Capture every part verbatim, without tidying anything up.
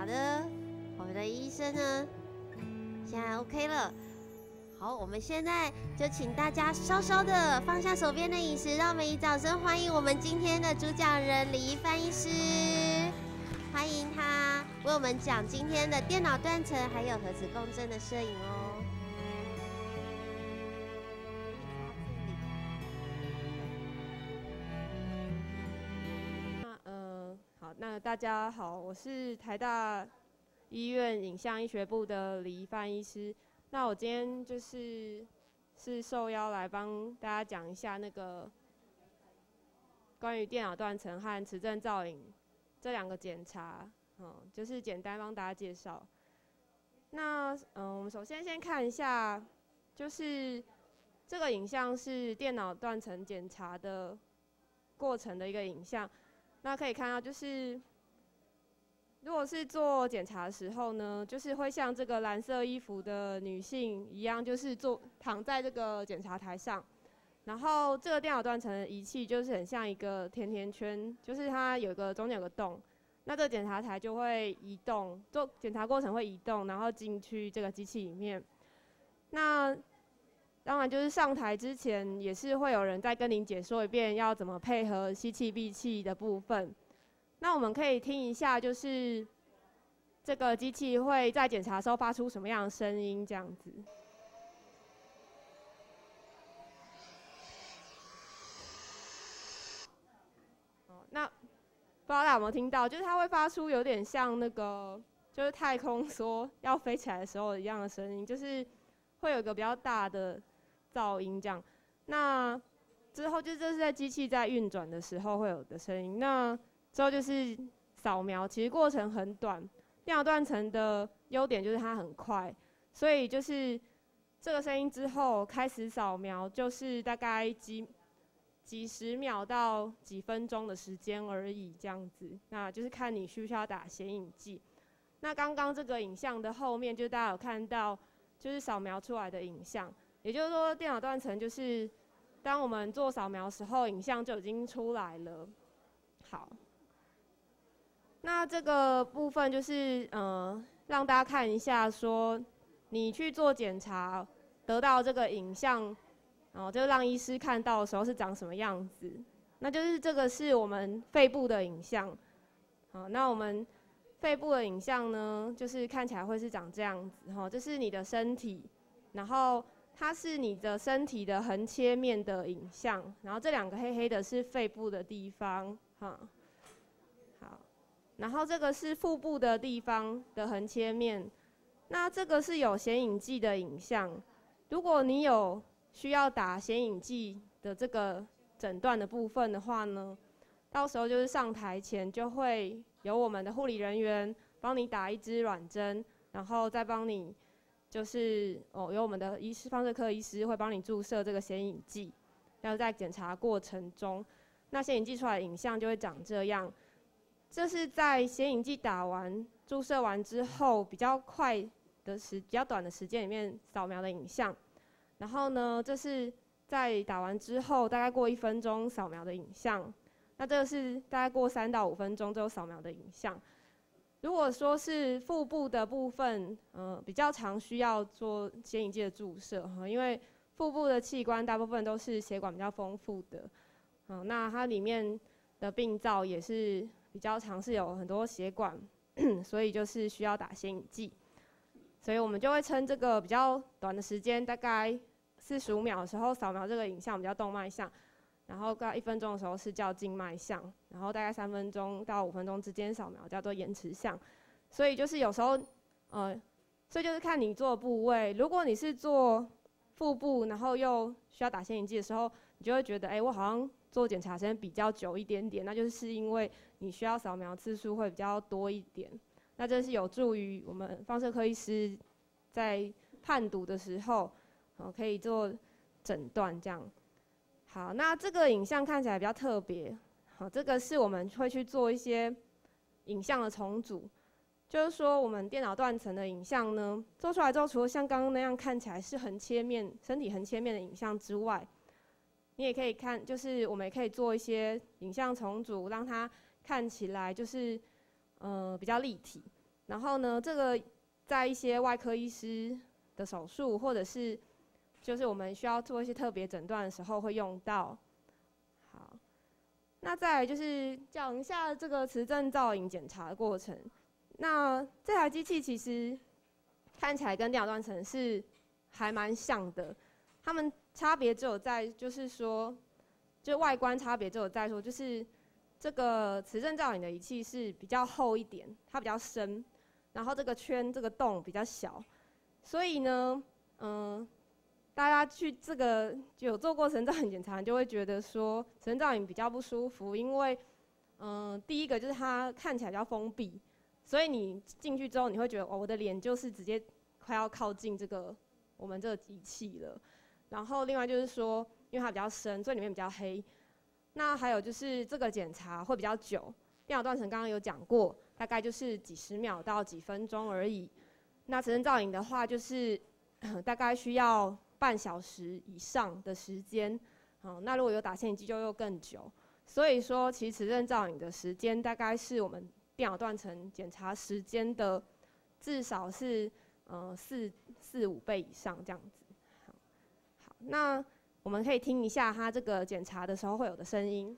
好的，我们的医生呢，现在 OK 了。好，我们现在就请大家稍稍的放下手边的饮食，让我们以掌声欢迎我们今天的主讲人李一帆医师，欢迎他为我们讲今天的电脑断层还有核磁共振的摄影哦。 那大家好，我是台大医院影像医学部的李一帆医师。那我今天就是是受邀来帮大家讲一下那个关于电脑断层和磁振造影这两个检查，嗯，就是简单帮大家介绍。那嗯，我们首先先看一下，就是这个影像是电脑断层检查的过程的一个影像。那可以看到，就是如果是做检查的时候呢，就是会像这个蓝色衣服的女性一样，就是坐躺在这个检查台上，然后这个电脑断层的仪器就是很像一个甜甜圈，就是它有个中间有个洞，那这个检查台就会移动，做检查过程会移动，然后进去这个机器里面。那当然，就是上台之前也是会有人再跟您解说一遍要怎么配合吸气闭气的部分。那我们可以听一下，就是这个机器会在检查的时候发出什么样的声音，这样子。哦，那不知道大家有没有听到，就是它会发出有点像那个，就是太空梭要飞起来的时候一样的声音，就是会有一个比较大的噪音这样。那之后就这是在机器在运转的时候会有的声音。那之后就是扫描，其实过程很短。电脑断层的优点就是它很快，所以就是这个声音之后开始扫描，就是大概几几十秒到几分钟的时间而已，这样子。那就是看你需不需要打显影剂。那刚刚这个影像的后面，就大家有看到，就是扫描出来的影像。也就是说，电脑断层就是当我们做扫描的时候，影像就已经出来了。好，那这个部分就是呃，让大家看一下说，你去做检查得到这个影像，然后就让医师看到的时候是长什么样子。那就是这个是我们肺部的影像。好，那我们肺部的影像呢，就是看起来会是长这样子哈，这是你的身体，然后它是你的身体的横切面的影像，然后这两个黑黑的是肺部的地方，哈，好，然后这个是腹部的地方的横切面，那这个是有显影剂的影像，如果你有需要打显影剂的这个诊断的部分的话呢，到时候就是上台前就会有我们的护理人员帮你打一支软针，然后再帮你。就是哦，有我们的医师放射科医师会帮你注射这个显影剂，然后在检查过程中，那显影剂出来的影像就会长这样。这是在显影剂打完、注射完之后比较快的时、比较短的时间里面扫描的影像。然后呢，这是在打完之后大概过一分钟扫描的影像。那这个是大概过三到五分钟之后扫描的影像。如果说是腹部的部分，呃，比较常需要做显影剂的注射哈，因为腹部的器官大部分都是血管比较丰富的，嗯，那它里面的病灶也是比较常是有很多血管，所以就是需要打显影剂，所以我们就会称这个比较短的时间，大概四十五秒的时候扫描这个影像，比较动脉像。然后大概一分钟的时候是叫静脉像，然后大概三分钟到五分钟之间扫描叫做延迟像，所以就是有时候，呃，所以就是看你做的部位，如果你是做腹部，然后又需要打显影剂的时候，你就会觉得，哎，我好像做检查时间比较久一点点，那就是因为你需要扫描次数会比较多一点，那这是有助于我们放射科医师在判读的时候，呃，可以做诊断这样。好，那这个影像看起来比较特别。好，这个是我们会去做一些影像的重组，就是说我们电脑断层的影像呢，做出来之后，除了像刚刚那样看起来是横切面、身体横切面的影像之外，你也可以看，就是我们也可以做一些影像重组，让它看起来就是呃比较立体。 然后呢，这个在一些外科医师的手术，或者是就是我们需要做一些特别诊断的时候会用到。好，那再来就是讲一下这个磁振造影检查的过程。那这台机器其实看起来跟电脑断层是还蛮像的，它们差别只有在就是说，就外观差别只有在说，就是这个磁振造影的仪器是比较厚一点，它比较深，然后这个圈这个洞比较小，所以呢，嗯、呃，大家去这个有做过磁振造影检查，就会觉得说磁振造影比较不舒服，因为，嗯、呃，第一个就是它看起来比较封闭。所以你进去之后，你会觉得哦，我的脸就是直接快要靠近这个我们这个仪器了。然后另外就是说，因为它比较深，所以里面比较黑。那还有就是这个检查会比较久，电脑断层刚刚有讲过，大概就是几十秒到几分钟而已。那磁振造影的话，就是大概需要半小时以上的时间。好，那如果有打显影剂就又更久。所以说，其实磁振造影的时间大概是我们电脑断层检查时间的至少是呃四四五倍以上这样子。好，好，那我们可以听一下它这个检查的时候会有的声音。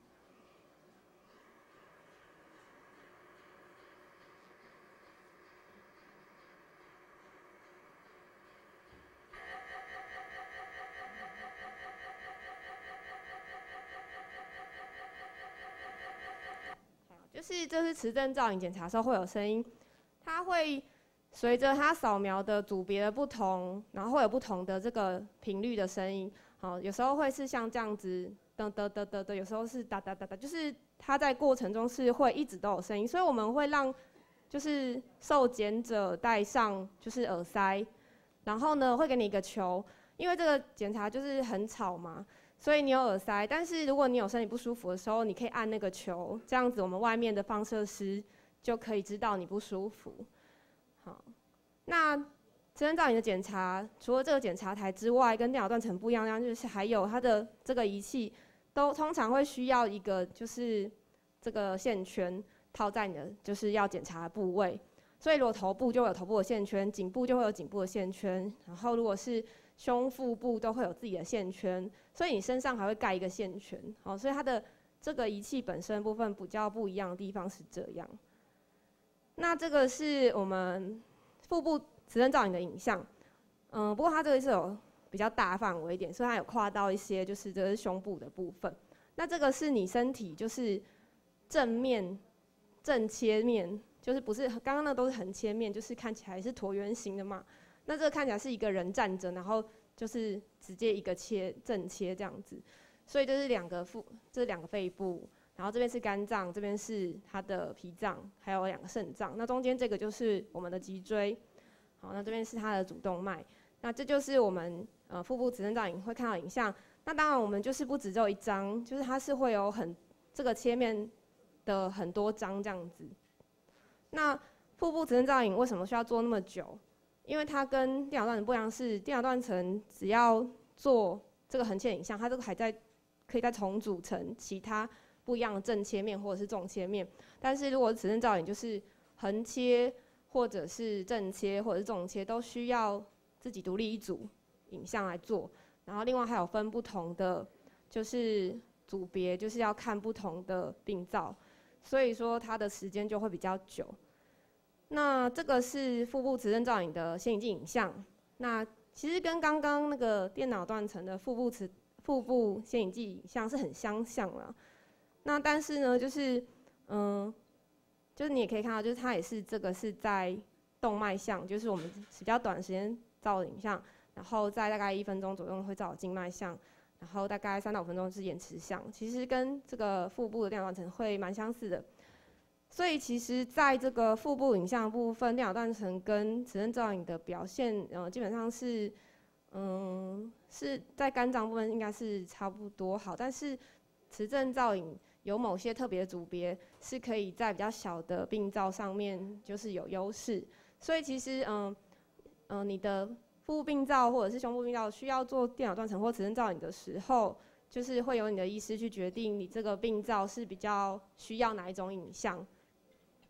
就是这是磁振造影检查的时候会有声音，它会随着它扫描的组别的不同，然后会有不同的这个频率的声音。好，有时候会是像这样子，噔噔噔噔噔，有时候是哒哒哒哒，就是它在过程中是会一直都有声音，所以我们会让就是受检者戴上就是耳塞，然后呢会给你一个球，因为这个检查就是很吵嘛。所以你有耳塞，但是如果你有身体不舒服的时候，你可以按那个球，这样子我们外面的放射师就可以知道你不舒服。好，那磁振造影的检查，除了这个检查台之外，跟电脑断层不一样，就是还有它的这个仪器，都通常会需要一个就是这个线圈套在你的就是要检查的部位。所以如果头部就会有头部的线圈，颈部就会有颈部的线圈，然后如果是胸腹部都会有自己的线圈，所以你身上还会盖一个线圈。好，所以它的这个仪器本身部分比较不一样的地方是这样。那这个是我们腹部磁振造影的影像，嗯，不过它这个是有比较大范围一点，所以它有跨到一些就是这是胸部的部分。那这个是你身体就是正面正切面，就是不是刚刚那都是横切面，就是看起来是椭圆形的嘛。那这个看起来是一个人站着，然后就是直接一个切正切这样子，所以这是两个腹，这两个肺部，然后这边是肝脏，这边是它的脾脏，还有两个肾脏。那中间这个就是我们的脊椎，好，那这边是它的主动脉。那这就是我们呃腹部磁振造影会看到影像。那当然我们就是不只只有一张，就是它是会有很这个切面的很多张这样子。那腹部磁振造影为什么需要做那么久？因为它跟电脑断层不一样，是电脑断层只要做这个横切影像，它这个还在可以再重组成其他不一样的正切面或者是纵切面。但是如果磁振造影就是横切或者是正切或者是纵切，都需要自己独立一组影像来做。然后另外还有分不同的就是组别，就是要看不同的病灶，所以说它的时间就会比较久。那这个是腹部磁振造影的显影剂影像，那其实跟刚刚那个电脑断层的腹部磁腹部显影剂影像是很相像啦。那但是呢，就是嗯，就是你也可以看到，就是它也是这个是在动脉像，就是我们比较短时间照的影像，然后在大概一分钟左右会照静脉像，然后大概三到五分钟是延迟像，其实跟这个腹部的电脑断层会蛮相似的。所以其实在这个腹部影像部分，电脑断层跟磁振造影的表现，呃，基本上是，嗯，是在肝脏部分应该是差不多好，但是磁振造影有某些特别的组别是可以在比较小的病灶上面就是有优势。所以其实，嗯，嗯、呃，你的腹部病灶或者是胸部病灶需要做电脑断层或磁振造影的时候，就是会由你的医师去决定你这个病灶是比较需要哪一种影像。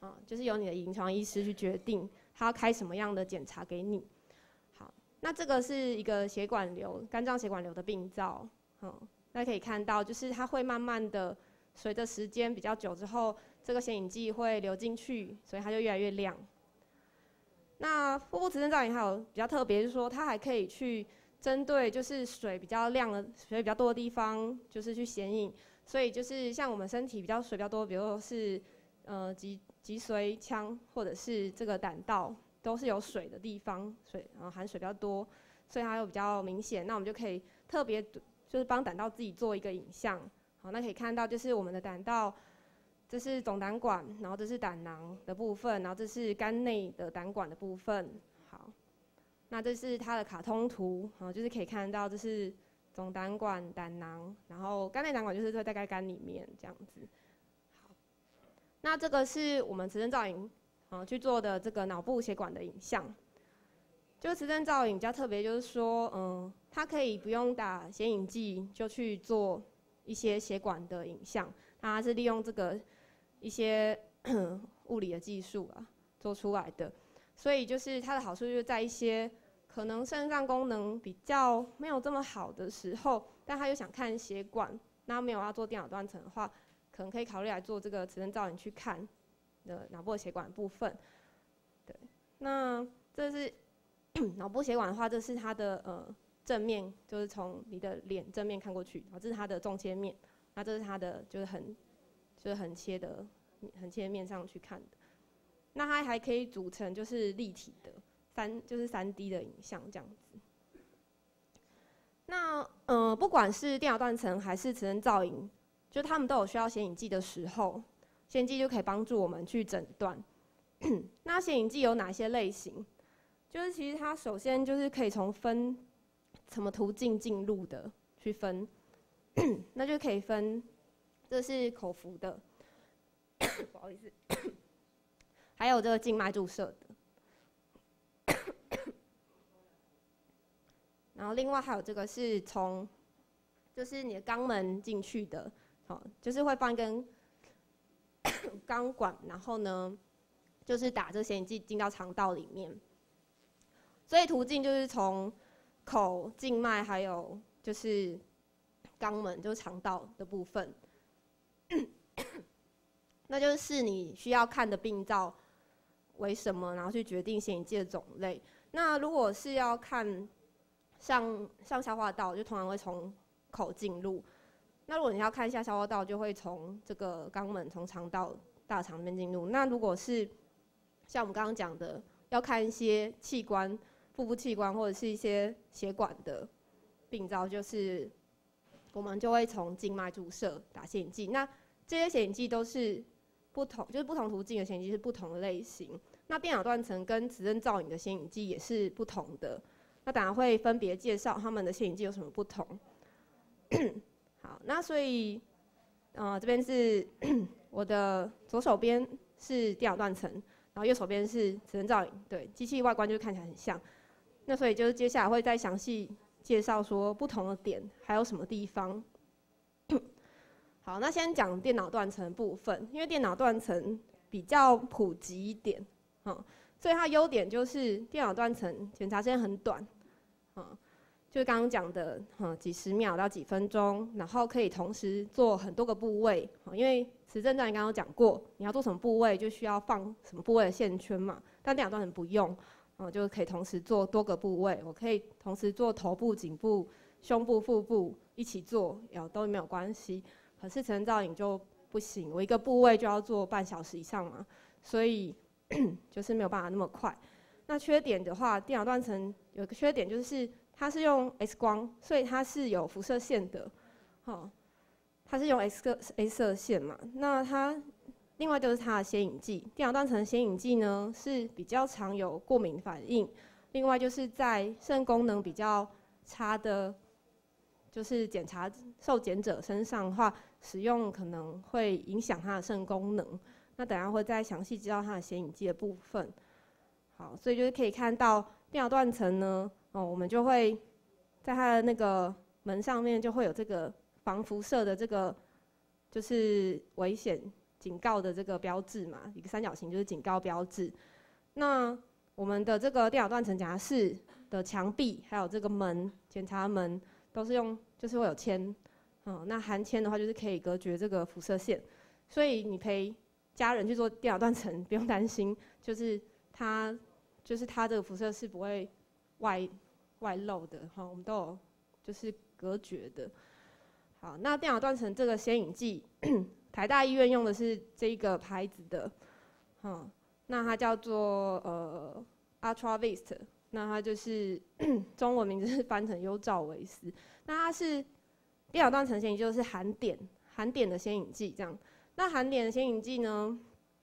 啊，就是由你的临床医师去决定他要开什么样的检查给你。好，那这个是一个血管瘤，肝脏血管瘤的病灶，嗯，大家可以看到，就是它会慢慢的随着时间比较久之后，这个显影剂会流进去，所以它就越来越亮。那腹部磁振造影还有比较特别，就是说它还可以去针对就是水比较亮的、水比较多的地方，就是去显影。所以就是像我们身体比较水比较多，比如说是呃脊脊髓腔或者是这个胆道，都是有水的地方，水然后含水比较多，所以它又比较明显。那我们就可以特别就是帮胆道自己做一个影像。好，那可以看到就是我们的胆道。这是总胆管，然后这是胆囊的部分，然后这是肝内的胆管的部分。好，那这是它的卡通图，好，就是可以看到这是总胆管、胆囊，然后肝内胆管就是会在在肝里面这样子。好，那这个是我们磁振造影啊去做的这个脑部血管的影像。就是磁振造影比较特别，就是说，嗯，它可以不用打显影剂就去做一些血管的影像，它是利用这个。一些物理的技术啊做出来的，所以就是它的好处就是在一些可能肾脏功能比较没有这么好的时候，但他又想看血管，那没有要做电脑断层的话，可能可以考虑来做这个磁振造影去看的脑部的血管部分。对，那这是脑部血管的话，这是它的呃正面，就是从你的脸正面看过去，然后这是它的纵切面，那这是它的就是很。就是横切的、横切面上去看的，那它还可以组成就是立体的三，就是三 D 的影像这样子。那呃，不管是电脑断层还是磁振造影，就他们都有需要显影剂的时候，显影剂就可以帮助我们去诊断。那显影剂有哪些类型？就是其实它首先就是可以从分什么途径进入的去分，那就可以分。这是口服的，不好意思，还有这个静脉注射的，然后另外还有这个是从，就是你的肛门进去的，哦，就是会放一根钢管，然后呢，就是打这显影剂进到肠道里面，所以途径就是从口、静脉，还有就是肛门，就是肠道的部分。那就是你需要看的病灶为什么，然后去决定显影剂的种类。那如果是要看上上消化道，就通常会从口进入；那如果你要看下消化道，就会从这个肛门、从肠道、大肠那边进入。那如果是像我们刚刚讲的，要看一些器官、腹部器官或者是一些血管的病灶，就是我们就会从静脉注射打显影剂。那这些显影剂都是不同，就是不同途径的显影剂是不同的类型。那电脑断层跟磁振造影的显影剂也是不同的。那当然会分别介绍他们的显影剂有什么不同。好，那所以，呃，这边是我的左手边是电脑断层，然后右手边是磁振造影，对，机器外观就看起来很像。那所以就是接下来会再详细介绍说不同的点还有什么地方。好，那先讲电脑断层部分，因为电脑断层比较普及一点，嗯，所以它优点就是电脑断层检查时间很短，嗯，就是刚刚讲的，嗯，几十秒到几分钟，然后可以同时做很多个部位，因为磁振造影刚刚讲过，你要做什么部位就需要放什么部位的线圈嘛，但电脑断层不用，嗯，就可以同时做多个部位，我可以同时做头部、颈部、胸部、腹部一起做，有都没有关系。可是磁振造影就不行，我一个部位就要做半小时以上嘛，所以就是没有办法那么快。那缺点的话，电脑断层有一个缺点就是它是用 X 光，所以它是有辐射线的，哦，它是用 X 射 X 射线嘛。那它另外就是它的显影剂，电脑断层显影剂呢是比较常有过敏反应，另外就是在肾功能比较差的。就是检查受检者身上的话，使用可能会影响它的肾功能。那等一下会再详细知道它的显影剂的部分。好，所以就是可以看到电脑断层呢，哦，我们就会在它的那个门上面就会有这个防辐射的这个就是危险警告的这个标志嘛，一个三角形就是警告标志。那我们的这个电脑断层检查室的墙壁，还有这个门，检查门都是用，就是会有铅，嗯，那含铅的话就是可以隔绝这个辐射线，所以你陪家人去做电脑断层，不用担心，就是它，就是它这个辐射是不会外外漏的，哈，我们都有就是隔绝的。好，那电脑断层这个显影剂，台大医院用的是这个牌子的，嗯，那它叫做呃 UltraVist， 那它就是中文名字是翻成优照维斯。那它是电脑断层显影剂，就是含碘含碘的显影剂这样。那含碘的显影剂呢，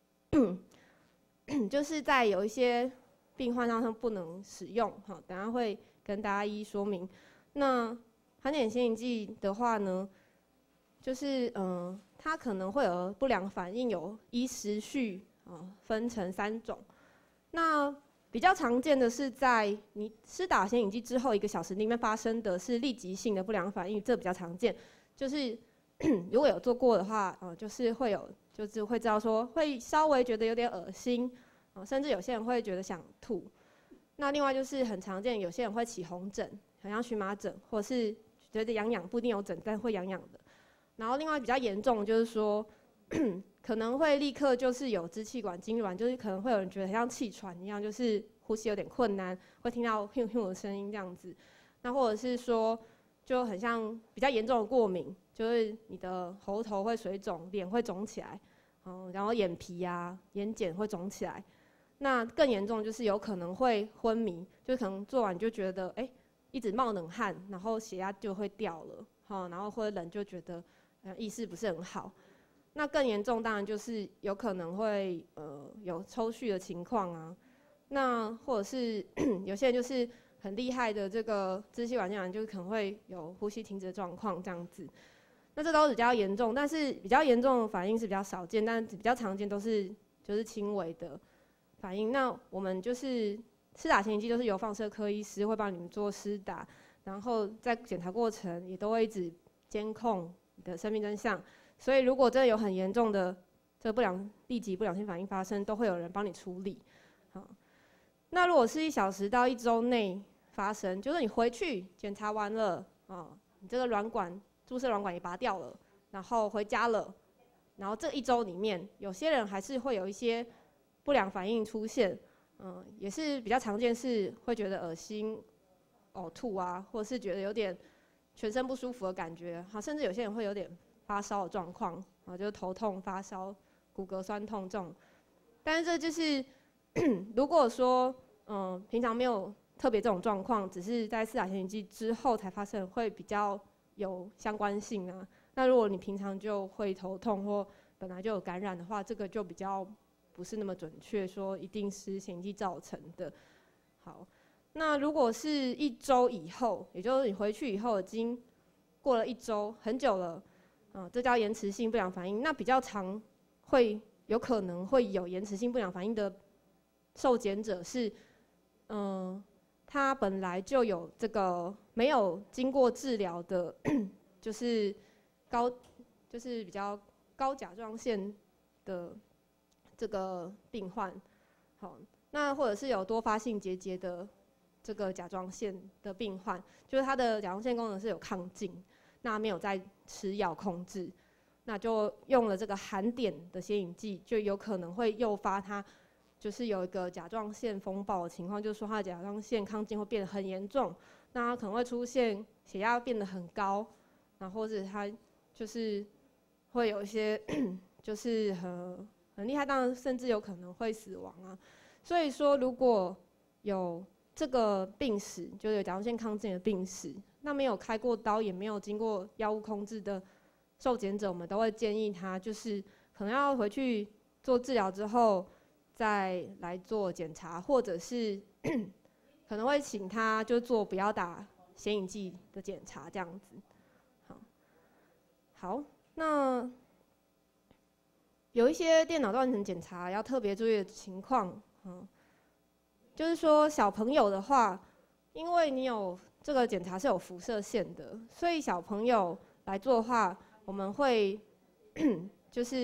就是在有一些病患上它不能使用，哈，等下会跟大家一一说明。那含碘显影剂的话呢，就是嗯、呃，它可能会有不良反应，有依时序啊分成三种。那比较常见的是在你施打显影剂之后一个小时里面发生的是立即性的不良反应，这比较常见。就是如果有做过的话，呃，就是会有，就是会知道说会稍微觉得有点恶心，呃，甚至有些人会觉得想吐。那另外就是很常见，有些人会起红疹，好像荨麻疹，或者是觉得痒痒，不一定有疹，但会痒痒的。然后另外比较严重就是说，可能会立刻就是有支气管痉挛，就是可能会有人觉得很像气喘一样，就是呼吸有点困难，会听到咻咻的声音这样子。那或者是说，就很像比较严重的过敏，就是你的喉头会水肿，脸会肿起来，嗯，然后眼皮啊、眼睑会肿起来。那更严重就是有可能会昏迷，就可能做完就觉得哎、欸、一直冒冷汗，然后血压就会掉了，好，然后或者人就觉得呃意识不是很好。那更严重当然就是有可能会呃有抽搐的情况啊，那或者是有些人就是很厉害的这个支气管痉挛，就是可能会有呼吸停止的状况这样子。那这都是比较严重，但是比较严重的反应是比较少见，但比较常见都是就是轻微的反应。那我们就是施打显影剂，都是由放射科医师会帮你们做施打，然后在检查过程也都会一直监控你的生命真相。所以如果真的有很严重的这个不良立即不良性反应发生，都会有人帮你处理。好，那如果是一小时到一周内发生，就是你回去检查完了啊，你这个软管注射软管也拔掉了，然后回家了，然后这一周里面，有些人还是会有一些不良反应出现，嗯，也是比较常见，是会觉得恶心、呕吐啊，或者是觉得有点全身不舒服的感觉，好，甚至有些人会有点发烧的状况，啊，就是头痛、发烧、骨骼酸痛这种。但是这就是如果说，嗯，平常没有特别这种状况，只是在施打显影剂之后才发生，会比较有相关性啊。那如果你平常就会头痛或本来就有感染的话，这个就比较不是那么准确，说一定是显影剂造成的。好，那如果是一周以后，也就是你回去以后已经过了一周，很久了，嗯，这叫延迟性不良反应。那比较常会有可能会有延迟性不良反应的受检者是，嗯，他本来就有这个没有经过治疗的，就是高，就是比较高甲状腺的这个病患，好，那或者是有多发性结节的这个甲状腺的病患，就是他的甲状腺功能是有亢进，那没有在吃药控制，那就用了这个含碘的显影剂，就有可能会诱发他。就是有一个甲状腺风暴的情况，就是说他的甲状腺亢进会变得很严重，那他可能会出现血压变得很高，然后或者他就是会有一些就是很很厉害，当然甚至有可能会死亡啊。所以说，如果有这个病史，就是有甲状腺亢进的病史，那没有开过刀，也没有经过药物控制的受检者，我们都会建议他就是可能要回去做治疗之后。再来做检查，或者是可能会请他就做不要打显影剂的检查，这样子。好，好，那有一些电脑断层检查要特别注意的情况，嗯，就是说小朋友的话，因为你有这个检查是有辐射线的，所以小朋友来做的话，我们会就是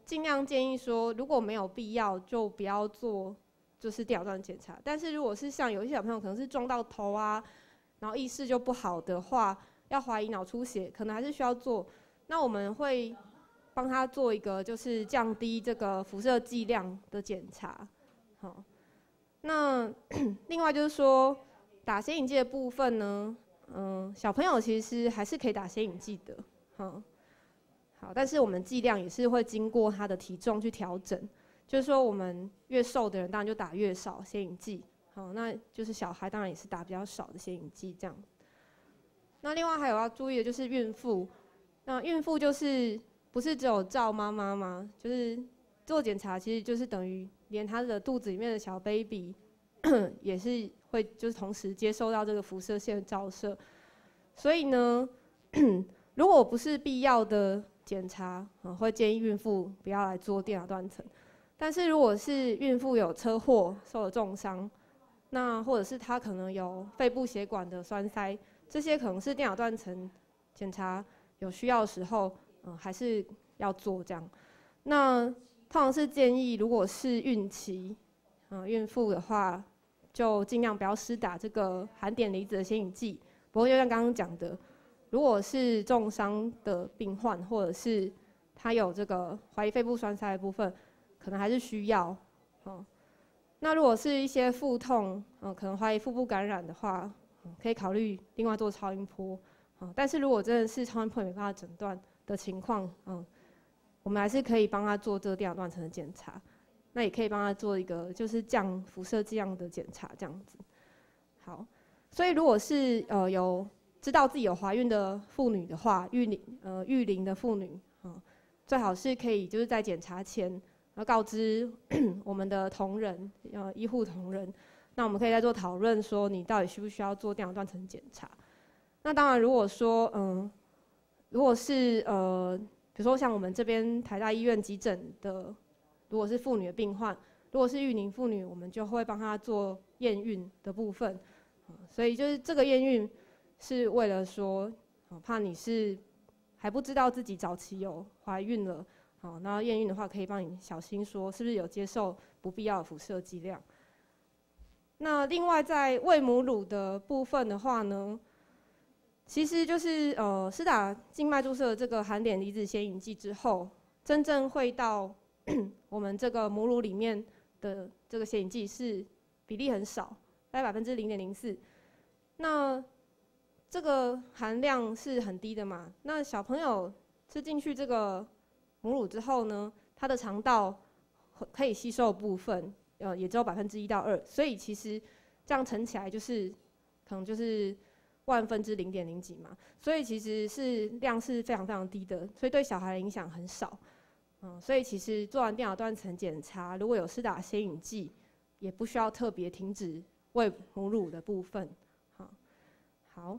尽量建议说，如果没有必要，就不要做就是电脑断层检查。但是如果是像有一些小朋友可能是撞到头啊，然后意识就不好的话，要怀疑脑出血，可能还是需要做。那我们会帮他做一个就是降低这个辐射剂量的检查。好，那另外就是说打显影剂的部分呢，嗯，小朋友其实还是可以打显影剂的，好，好，但是我们剂量也是会经过他的体重去调整，就是说我们越瘦的人当然就打越少显影剂，好，那就是小孩当然也是打比较少的显影剂这样。那另外还有要注意的就是孕妇，那孕妇就是不是只有照妈妈吗？就是做检查其实就是等于连她的肚子里面的小 baby 也是会就是同时接受到这个辐射线的照射，所以呢，如果不是必要的检查，啊，会建议孕妇不要来做电脑断层。但是如果是孕妇有车祸受了重伤，那或者是她可能有肺部血管的栓塞，这些可能是电脑断层检查有需要的时候，嗯，还是要做这样。那通常是建议，如果是孕期，嗯，孕妇的话，就尽量不要施打这个含碘离子的显影剂。不过就像刚刚讲的，如果是重伤的病患，或者是他有这个怀疑肺部栓塞的部分，可能还是需要。嗯，那如果是一些腹痛，嗯，可能怀疑腹部感染的话，嗯，可以考虑另外做超音波。嗯，但是如果真的是超音波没办法诊断的情况，嗯，我们还是可以帮他做这个电脑断层的检查。那也可以帮他做一个就是降辐射剂量的检查，这样子。好，所以如果是呃有知道自己有怀孕的妇女的话，育龄呃育龄的妇女啊，呃，最好是可以就是在检查前要告知我们的同仁，呃医护同仁，那我们可以再做讨论，说你到底需不需要做电脑断层检查。那当然，如果说嗯、呃，如果是呃比如说像我们这边台大医院急诊的。如果是妇女的病患，如果是育龄妇女，我们就会帮她做验孕的部分。所以就是这个验孕是为了说，怕你是还不知道自己早期有怀孕了，好，那验孕的话可以帮你小心说是不是有接受不必要的辐射剂量。那另外在喂母乳的部分的话呢，其实就是呃施打静脉注射这个含碘离子显影剂之后，真正会到我们这个母乳里面的这个显影剂是比例很少，大概百分之零点零四。那这个含量是很低的嘛？那小朋友吃进去这个母乳之后呢，他的肠道可以吸收的部分，呃，也只有百分之一到二，所以其实这样乘起来就是可能就是万分之零点零几嘛。所以其实是量是非常非常低的，所以对小孩的影响很少。嗯，所以其实做完电脑断层检查，如果有施打显影剂，也不需要特别停止喂母乳的部分。好，好，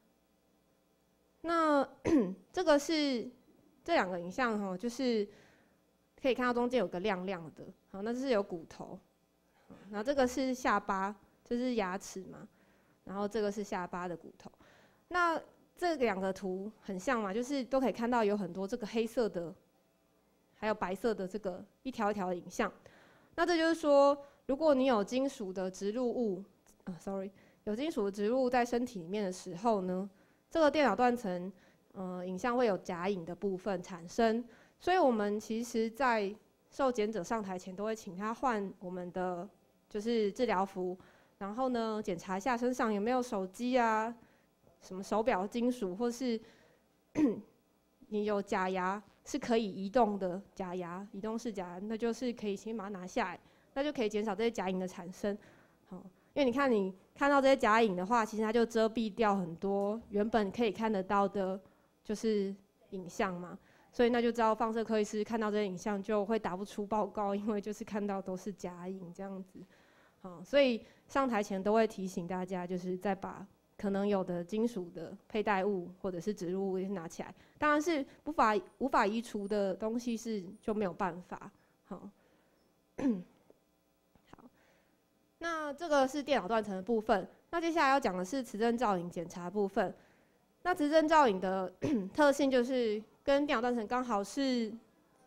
那这个是这两个影像哈，就是可以看到中间有个亮亮的，好，那这是有骨头，然后这个是下巴，这是牙齿嘛，然后这个是下巴的骨头。那这两个图很像嘛，就是都可以看到有很多这个黑色的。还有白色的这个一条一条的影像，那这就是说，如果你有金属的植入物，啊 ，sorry， 有金属的植入物在身体里面的时候呢，这个电脑断层，呃，影像会有假影的部分产生，所以我们其实在受检者上台前都会请他换我们的就是治疗服，然后呢检查一下身上有没有手机啊，什么手表金属，或是你有假牙。是可以移动的假牙，移动式假牙，那就是可以先把它拿下来，那就可以减少这些假影的产生。好，因为你看你看到这些假影的话，其实它就遮蔽掉很多原本可以看得到的，就是影像嘛。所以那就知道放射科医师看到这些影像就会打不出报告，因为就是看到都是假影这样子。好，所以上台前都会提醒大家，就是再把可能有的金属的佩戴物或者是植入物拿起来，当然是无法无法移除的东西是就没有办法。好，好，那这个是电脑断层的部分。那接下来要讲的是磁振造影检查部分。那磁振造影的特性就是跟电脑断层刚好是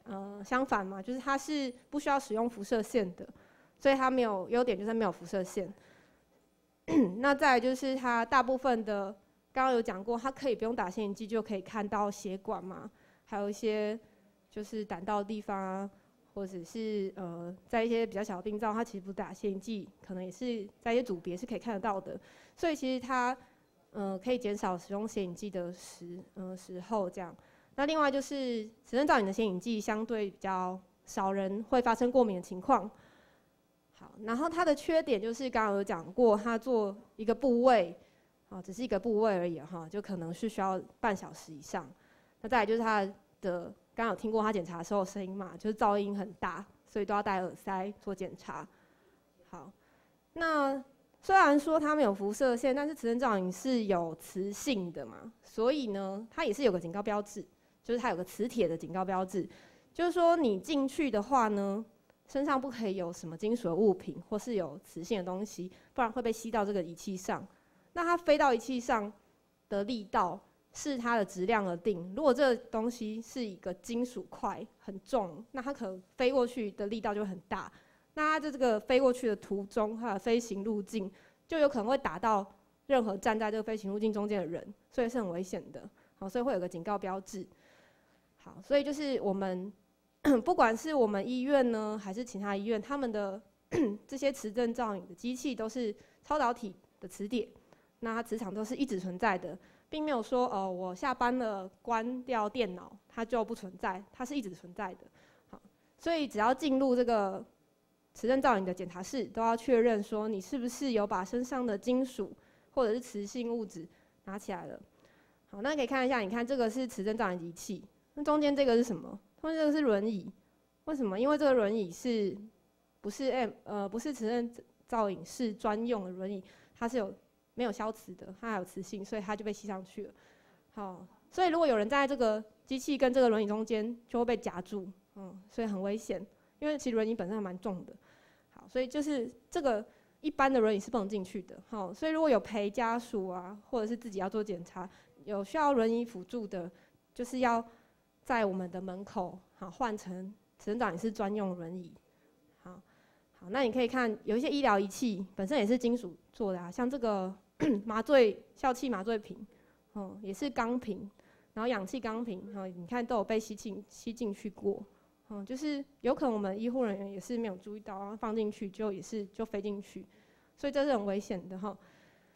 呃相反嘛，就是它是不需要使用辐射线的，所以它没有优点就是没有辐射线。那再来就是它大部分的刚刚有讲过，它可以不用打显影剂就可以看到血管嘛，还有一些就是胆道的地方啊，或者是呃在一些比较小的病灶，它其实不打显影剂，可能也是在一些组别是可以看得到的。所以其实它呃可以减少使用显影剂的时呃时候这样。那另外就是磁振造影的显影剂相对比较少人会发生过敏的情况。好，然后它的缺点就是刚刚有讲过，它做一个部位，啊，只是一个部位而已哈，就可能是需要半小时以上。那再来就是它的，刚刚有听过它检查的时候声音嘛，就是噪音很大，所以都要戴耳塞做检查。好，那虽然说它没有辐射线，但是磁振造影是有磁性的嘛，所以呢，它也是有个警告标志，就是它有个磁铁的警告标志，就是说你进去的话呢，身上不可以有什么金属的物品或是有磁性的东西，不然会被吸到这个仪器上。那它飞到仪器上的力道是它的质量而定。如果这个东西是一个金属块很重，那它可能飞过去的力道就会很大。那它在这个飞过去的途中，它的飞行路径就有可能会打到任何站在这个飞行路径中间的人，所以是很危险的。好，所以会有个警告标志。好，所以就是我们不管是我们医院呢，还是其他医院，他们的这些磁振造影的机器都是超导体的磁碟，那它磁场都是一直存在的，并没有说哦，我下班了关掉电脑它就不存在，它是一直存在的。好，所以只要进入这个磁振造影的检查室，都要确认说你是不是有把身上的金属或者是磁性物质拿起来了。好，那可以看一下，你看这个是磁振造影仪器，那中间这个是什么？中间这个是轮椅。为什么？因为这个轮椅是不是 M 呃不是磁振造影室专用的轮椅，它是有没有消磁的，它还有磁性，所以它就被吸上去了。好，所以如果有人站在这个机器跟这个轮椅中间，就会被夹住，嗯，所以很危险。因为其实轮椅本身还蛮重的。好，所以就是这个一般的轮椅是不能进去的。好，所以如果有陪家属啊，或者是自己要做检查，有需要轮椅辅助的，就是要在我们的门口好换成磁振造影是专用轮椅。好，好，那你可以看有一些医疗仪器本身也是金属做的啊，像这个麻醉笑气麻醉瓶，哦，也是钢瓶，然后氧气钢瓶，哦，你看都有被吸进吸进去过。嗯，就是有可能我们医护人员也是没有注意到，然后放进去就也是就飞进去，所以这是很危险的哈。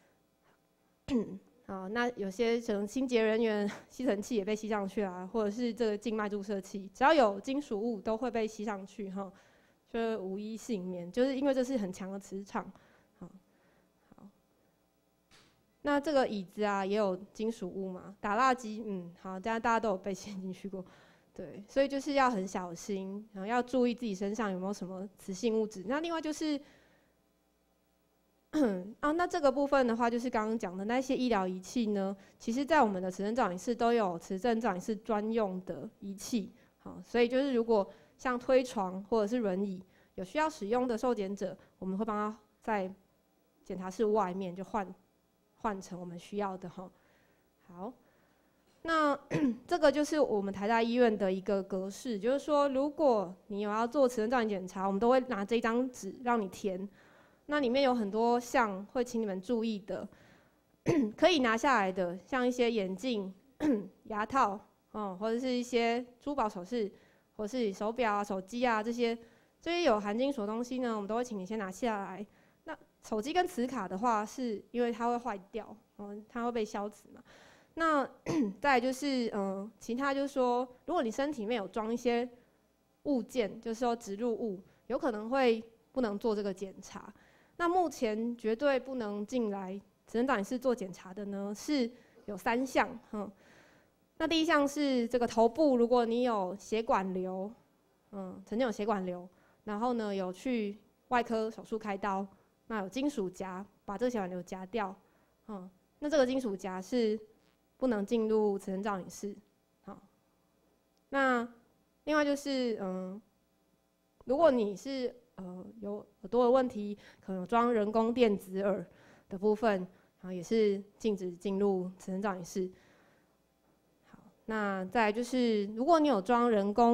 好，那有些可能清洁人员吸尘器也被吸上去啊，或者是这个静脉注射器，只要有金属物都会被吸上去哈，就是无一幸免，就是因为这是很强的磁场。好，好，那这个椅子啊也有金属物嘛，打蜡机，嗯，好，大家大家都有被吸进去过。对，所以就是要很小心，然后要注意自己身上有没有什么磁性物质。那另外就是，啊，那这个部分的话，就是刚刚讲的那些医疗仪器呢，其实在我们的磁振造影室都有磁振造影室专用的仪器。好，所以就是如果像推床或者是轮椅有需要使用的受检者，我们会帮他在检查室外面就换换成我们需要的哈。好。那这个就是我们台大医院的一个格式，就是说，如果你有要做磁振造影检查，我们都会拿这张纸让你填。那里面有很多项会请你们注意的，可以拿下来的，像一些眼镜、牙套，哦，或者是一些珠宝首饰，或者是手表啊、手机啊这些，这些有含金属的东西呢，我们都会请你先拿下来。那手机跟磁卡的话，是因为它会坏掉，嗯，它会被消磁嘛。那再来就是，嗯、呃，其他就是说，如果你身体里面有装一些物件，就是说植入物，有可能会不能做这个检查。那目前绝对不能进来磁振造影室做检查的呢，是有三项，嗯。那第一项是这个头部，如果你有血管瘤，嗯，曾经有血管瘤，然后呢有去外科手术开刀，那有金属夹把这个血管瘤夹掉，嗯，那这个金属夹是不能进入磁振造影室。好，那另外就是，嗯，如果你是呃有耳朵的问题，可能有装人工电子耳的部分，然后也是禁止进入磁振造影室。好，那再来就是，如果你有装人工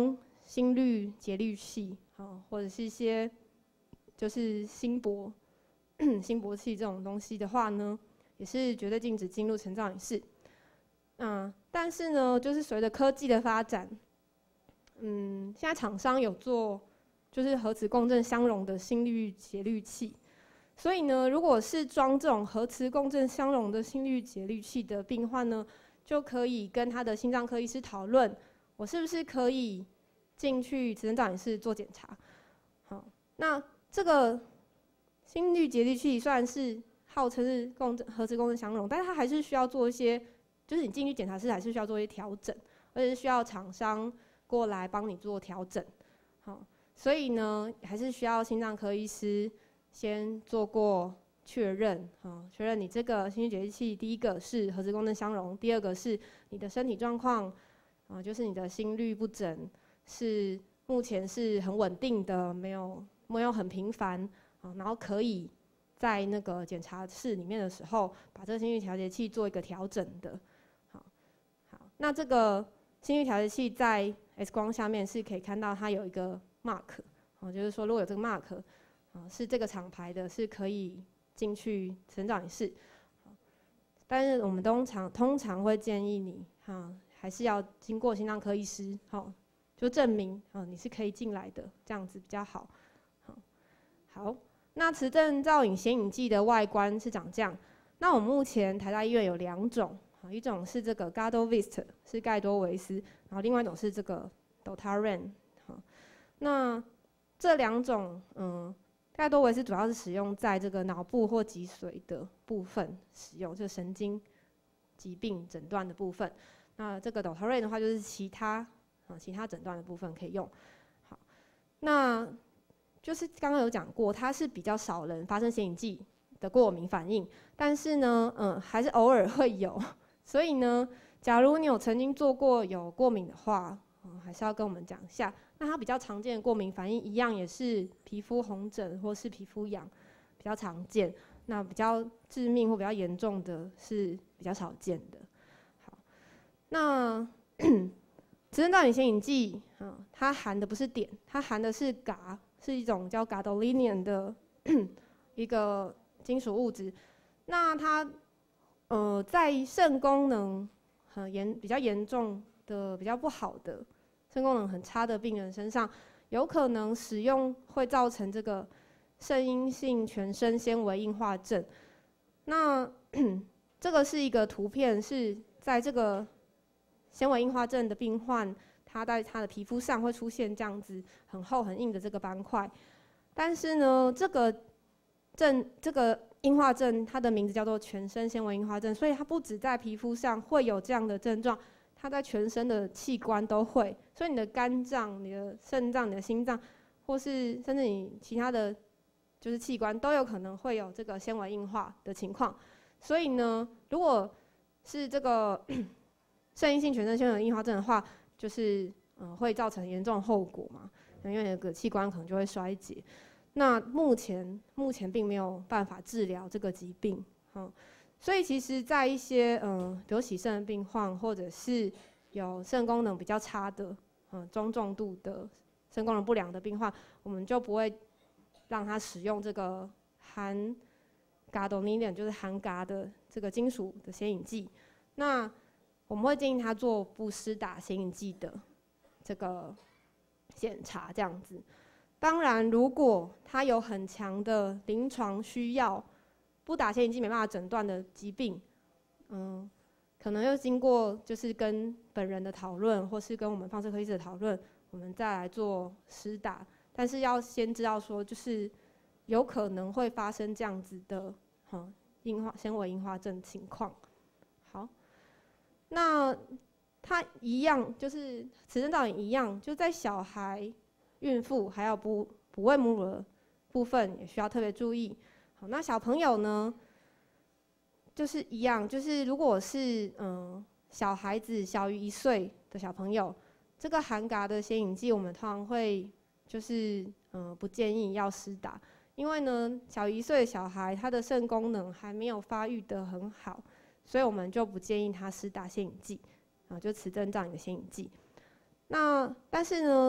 心率节律器啊，或者是一些就是心搏心搏器这种东西的话呢，也是绝对禁止进入成造影室。嗯，但是呢，就是随着科技的发展，嗯，现在厂商有做就是核磁共振相容的心率节律器，所以呢，如果是装这种核磁共振相容的心率节律器的病患呢，就可以跟他的心脏科医师讨论，我是不是可以进去磁振造影室做检查。好，那这个心率节律器虽然是号称是共振核磁共振相容，但是它还是需要做一些，就是你进去检查室还是需要做一些调整，而且是需要厂商过来帮你做调整。好，所以呢，还是需要心脏科医师先做过确认，啊，确认你这个心率节律器，第一个是核磁共振相容，第二个是你的身体状况，啊，就是你的心率不整是目前是很稳定的，没有没有很频繁，啊，然后可以在那个检查室里面的时候，把这个心率调节器做一个调整的。好，好，那这个心率调节器在 X 光下面是可以看到它有一个 mark， 啊，就是说如果有这个 mark。是这个厂牌的，是可以进去磁振造影室，但是我们通常通常会建议你，哈，还是要经过心脏科医师，好，就证明啊你是可以进来的，这样子比较好。好，那磁振造影显影剂的外观是长这样。那我们目前台大医院有两种，一种是这个 Gadovist， 是盖多维斯，然后另外一种是这个 Dotaran。那这两种，嗯。盖多维斯主要是使用在这个脑部或脊髓的部分使用，就是神经疾病诊断的部分。那这个 Dotaran 的话，就是其他啊其他诊断的部分可以用。好，那就是刚刚有讲过，它是比较少人发生显影剂的过敏反应，但是呢，嗯，还是偶尔会有。所以呢，假如你有曾经做过有过敏的话，嗯，还是要跟我们讲一下。那它比较常见的过敏反应一样也是皮肤红疹或是皮肤痒比较常见，那比较致命或比较严重的是比较少见的。好，那磁振造影显影剂啊，它含的不是碘，它含的是镉，是一种叫 gadolinium 的一个金属物质。那它呃在肾功能很严比较严重的比较不好的。肾功能很差的病人身上，有可能使用会造成这个肾阴性全身纤维硬化症。那这个是一个图片，是在这个纤维硬化症的病患，他在他的皮肤上会出现这样子很厚很硬的这个斑块。但是呢，这个症这个硬化症，它的名字叫做全身纤维硬化症，所以它不只在皮肤上会有这样的症状。它在全身的器官都会，所以你的肝脏、你的肾脏、你的心脏，或是甚至你其他的就是器官，都有可能会有这个纤维硬化的情况。所以呢，如果是这个肾阴性全身纤维硬化症的话，就是嗯、呃、会造成严重后果嘛，因为有个器官可能就会衰竭。那目前目前并没有办法治疗这个疾病，嗯。所以其实，在一些嗯，比如洗肾的病患，或者是有肾功能比较差的，嗯，中重度的肾功能不良的病患，我们就不会让他使用这个含 gadolinium， 就是含镉的这个金属的显影剂。那我们会建议他做不施打显影剂的这个检查，这样子。当然，如果他有很强的临床需要，不打显影剂没办法诊断的疾病，嗯，可能又经过就是跟本人的讨论，或是跟我们放射科医师的讨论，我们再来做施打。但是要先知道说，就是有可能会发生这样子的，哈，硬化纤维硬化症情况。好，那它一样，就是磁振造影一样，就在小孩、孕妇还有哺哺喂母乳的部分也需要特别注意。好，那小朋友呢，就是一样，就是如果是嗯小孩子小于一岁的小朋友，这个含镉的显影剂我们通常会就是嗯不建议要施打，因为呢小于一岁的小孩他的肾功能还没有发育得很好，所以我们就不建议他施打显影剂啊，就磁振造影的显影剂。那但是呢，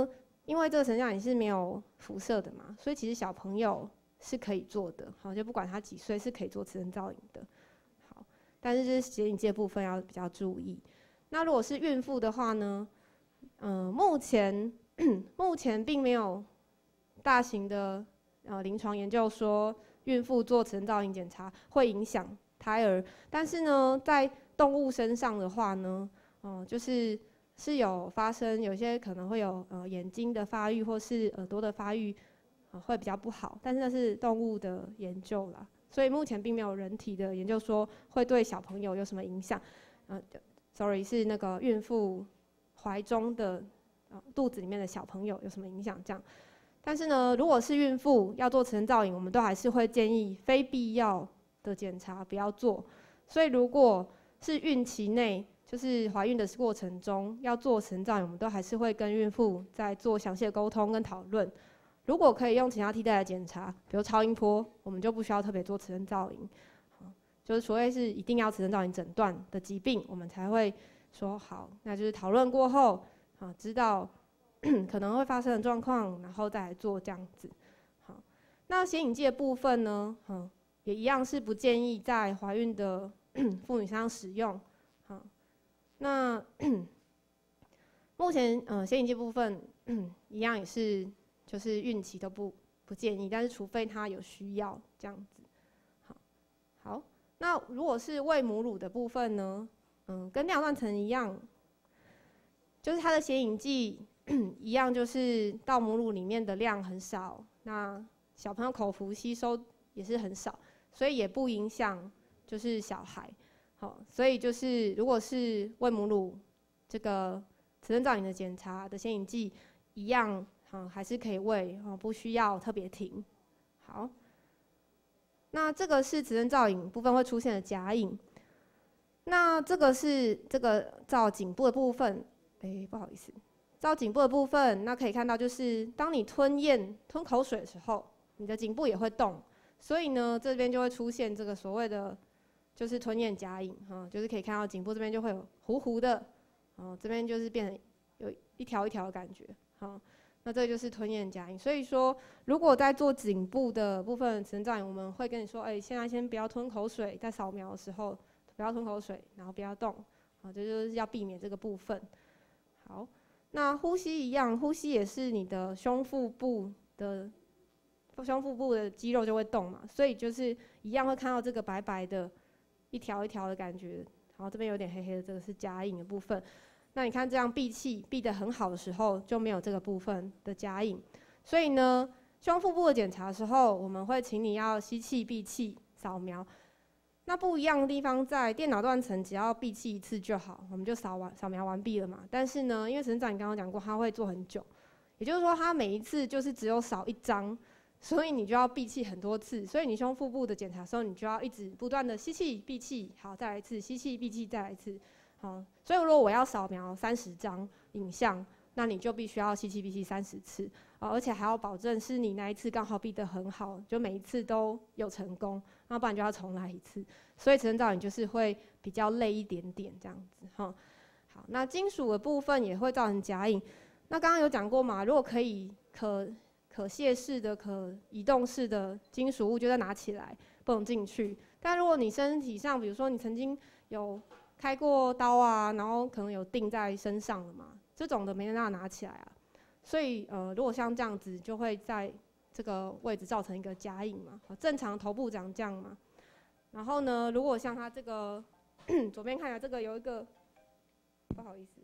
因为这个成像影是没有辐射的嘛，所以其实小朋友是可以做的，好，就不管他几岁是可以做磁振造影的。好，但是这显影剂的部分要比较注意。那如果是孕妇的话呢，嗯、呃，目前目前并没有大型的呃临床研究说孕妇做磁振造影检查会影响胎儿，但是呢，在动物身上的话呢，嗯、呃，就是是有发生有些可能会有呃眼睛的发育或是耳朵的发育，呃会比较不好，但是那是动物的研究啦，所以目前并没有人体的研究说会对小朋友有什么影响。呃 ，sorry 是那个孕妇怀中的呃肚子里面的小朋友有什么影响这样。但是呢，如果是孕妇要做磁振造影，我们都还是会建议非必要的检查不要做。所以如果是孕期内，就是怀孕的过程中要做磁振造影，我们都还是会跟孕妇在做详细的沟通跟讨论。如果可以用其他替代的检查，比如超音波，我们就不需要特别做磁振造影。就是除非是一定要磁振造影诊断的疾病，我们才会说好，那就是讨论过后，啊，知道可能会发生的状况，然后再来做这样子。好，那显影剂的部分呢，嗯，也一样是不建议在怀孕的妇女身上使用。好，那目前呃显影剂部分一样也是，就是孕期都不不建议，但是除非她有需要这样子。好，好，那如果是喂母乳的部分呢，嗯，跟尿断层一样，就是它的显影剂一样，就是到母乳里面的量很少，那小朋友口服吸收也是很少，所以也不影响就是小孩。好，所以就是如果是喂母乳这个磁振造影的检查的显影剂一样，嗯，还是可以喂，哦，不需要特别停。好，那这个是磁振造影部分会出现的假影，那这个是这个照颈部的部分，哎、欸，不好意思，照颈部的部分，那可以看到就是当你吞咽吞口水的时候，你的颈部也会动，所以呢，这边就会出现这个所谓的就是吞咽假影，哈，就是可以看到颈部这边就会有糊糊的，哦，这边就是变成有一条一条的感觉，好，那这就是吞咽假影。所以说，如果在做颈部的部分磁振造影，我们会跟你说，哎、欸，现在先不要吞口水，在扫描的时候不要吞口水，然后不要动，好，这就是要避免这个部分。好，那呼吸一样，呼吸也是你的胸腹部的胸腹部的肌肉就会动嘛，所以就是一样会看到这个白白的。一条一条的感觉，然后这边有点黑黑的，这个是假影的部分。那你看这样闭气闭得很好的时候，就没有这个部分的假影。所以呢，胸腹部的检查的时候，我们会请你要吸气闭气扫描。那不一样的地方在电脑断层，只要闭气一次就好，我们就扫完扫描完毕了嘛。但是呢，因为陈长你刚刚讲过，它会做很久，也就是说它每一次就是只有扫一张。所以你就要闭气很多次，所以你胸腹部的检查的时候，你就要一直不断的吸气、闭气，好，再来一次，吸气、闭气，再来一次，好。所以如果我要扫描三十张影像，那你就必须要吸气、闭气三十次，啊，而且还要保证是你那一次刚好闭得很好，就每一次都有成功，要不然就要重来一次。所以磁振造影就是会比较累一点点这样子，哈。好，那金属的部分也会造成假影。那刚刚有讲过嘛，如果可以可可卸式的、可移动式的金属物，就再拿起来，不能进去。但如果你身体上，比如说你曾经有开过刀啊，然后可能有钉在身上了嘛，这种的没办法拿起来啊。所以呃，如果像这样子，就会在这个位置造成一个假影嘛。正常头部长这样嘛。然后呢，如果像它这个左边看起来这个有一个，不好意思。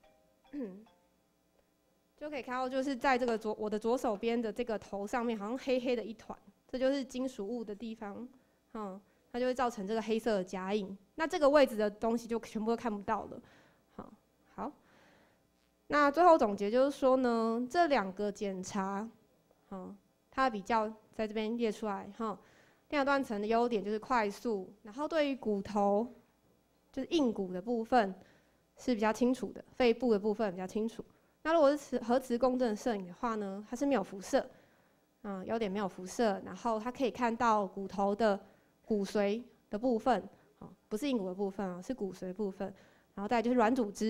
就可以看到，就是在这个左我的左手边的这个头上面，好像黑黑的一团，这就是金属物的地方，嗯，它就会造成这个黑色的假影。那这个位置的东西就全部都看不到了，好，好。那最后总结就是说呢，这两个检查，嗯，它比较在这边列出来，哈，电脑断层的优点就是快速，然后对于骨头，就是硬骨的部分是比较清楚的，肺部的部分比较清楚。那如果是核磁共振摄影的话呢，它是没有辐射，嗯，优点没有辐射，然后它可以看到骨头的骨髓的部分，哦，不是硬骨的部分啊，是骨髓部分，然后再就是软组织，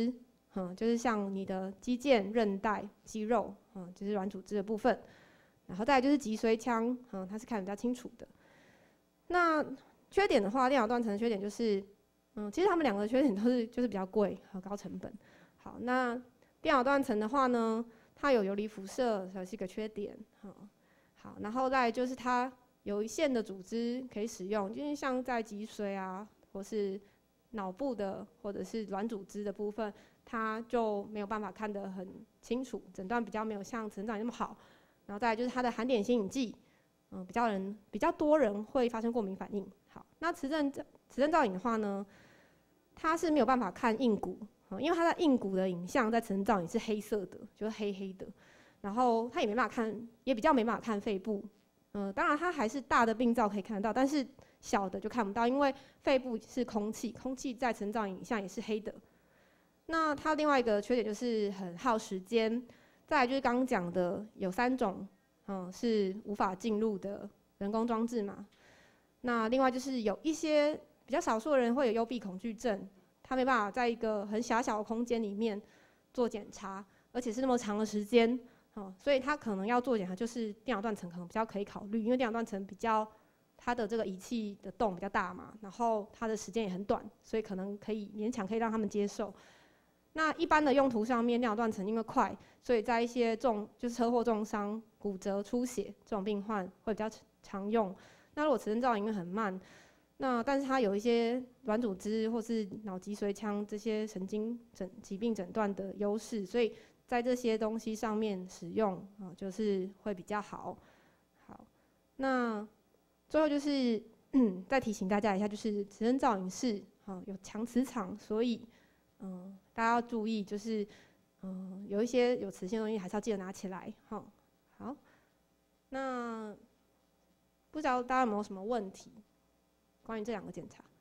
嗯，就是像你的肌腱、韧带、肌肉，嗯，就是软组织的部分。然后再来就是脊髓腔，嗯，它是看得比较清楚的。那缺点的话，电脑断层的缺点就是，嗯，其实他们两个的缺点都是就是比较贵和高成本。好，那电脑断层的话呢，它有游离辐射，这是一个缺点。好，好，然后再来就是它有一线的组织可以使用，就是像在脊髓啊，或是脑部的或者是软组织的部分，它就没有办法看得很清楚，诊断比较没有像成长那么好。然后再来就是它的含碘显影剂，嗯，比较人比较多人会发生过敏反应。好，那磁振磁振造影的话呢，它是没有办法看硬骨，嗯，因为它的硬骨的影像在磁振造影是黑色的，就是黑黑的。然后它也没办法看，也比较没办法看肺部。嗯，当然它还是大的病灶可以看得到，但是小的就看不到，因为肺部是空气，空气在磁振造影像也是黑的。那它另外一个缺点就是很耗时间。再来就是刚刚讲的有三种，嗯，是无法进入的人工装置嘛。那另外就是有一些比较少数的人会有幽闭恐惧症，他没办法在一个很狭小的空间里面做检查，而且是那么长的时间，嗯，所以他可能要做检查，就是电脑断层可能比较可以考虑，因为电脑断层比较它的这个仪器的洞比较大嘛，然后它的时间也很短，所以可能可以勉强可以让他们接受。那一般的用途上面，电脑断层因为快，所以在一些重就是车祸重伤、骨折、出血这种病患会比较常用。那如果磁振造影因为很慢，那但是它有一些软组织或是脑脊髓腔这些神经诊疾病诊断的优势，所以在这些东西上面使用啊，就是会比较好。好，那最后就是嗯，再提醒大家一下，就是磁振造影是啊有强磁场，所以。嗯，大家要注意，就是嗯，有一些有磁性的东西还是要记得拿起来哈。好，那不知道大家有没有什么问题关于这两个检查？